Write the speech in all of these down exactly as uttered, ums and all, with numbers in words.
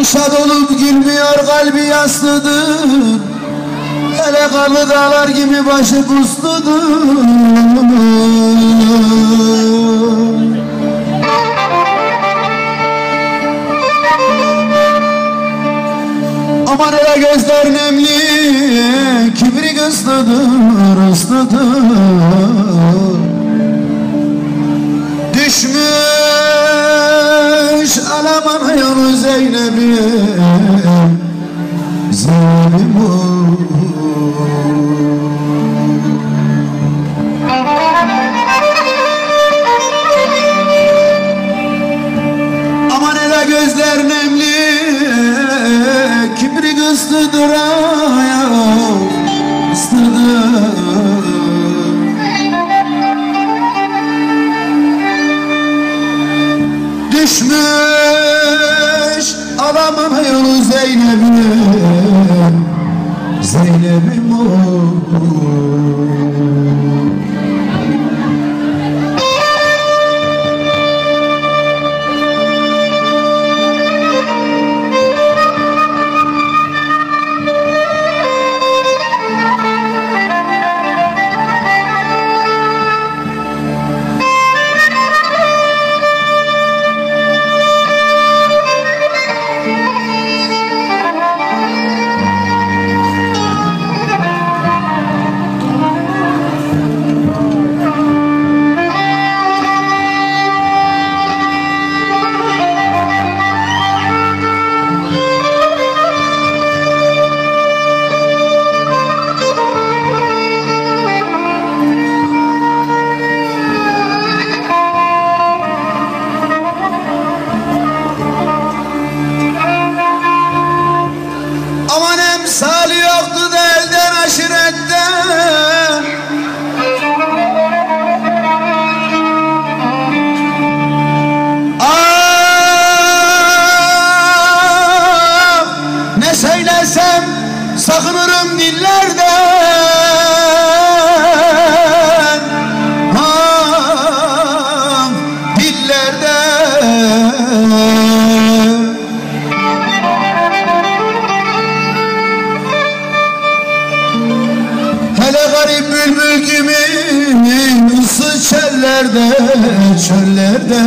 Şad olup gülmüyor, kalbi yaslıdır. Hele karlı dağlar gibi başı pusludur. Aman hele gözler nemli, kibri ıslıdır, ıslıdır. Düşmüş alaman yolu Zeynep'im, Zeynep'im o. Aman hele gözler nemli, kibri ıslıdır, ıslıdır. Düşmüş alamam yolu Zeynep'im, Zeynep'im o. Emsali yoktu da elden aşiretten. Ah, ne söylesem sakınırım dillerden. Ah, dillerden. Hele garip bülbül gibi ısı çöllerde, çöllerde.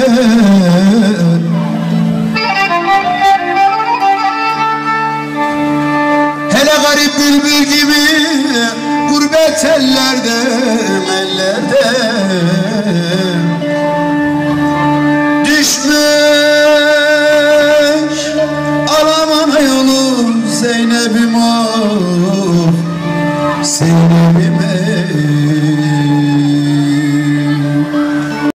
Hele garip bülbül gibi gurbet ellerde, ellerde. Düşmüş alamam yolu Zeynep'im o, Zeynep'im ey.